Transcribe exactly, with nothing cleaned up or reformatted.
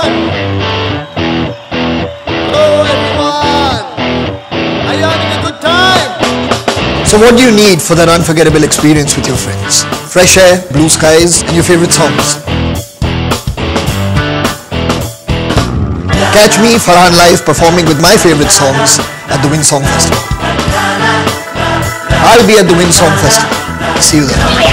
Hello everyone! Are you having a good time? So what do you need for that unforgettable experience with your friends? Fresh air, blue skies, and your favorite songs. Catch me, Farhan, live performing with my favorite songs at the Windsong Festival. I'll be at the Windsong Festival. See you there.